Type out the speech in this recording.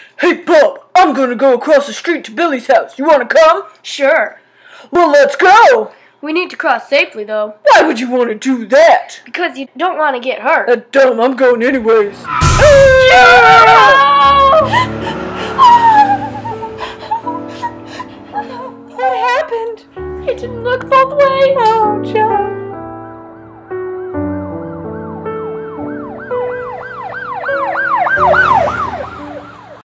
Hey, Bob, I'm gonna go across the street to Billy's house. You wanna come? Sure. Well, let's go! We need to cross safely, though. Why would you want to do that? Because you don't want to get hurt. That's dumb. I'm going anyways. Yeah!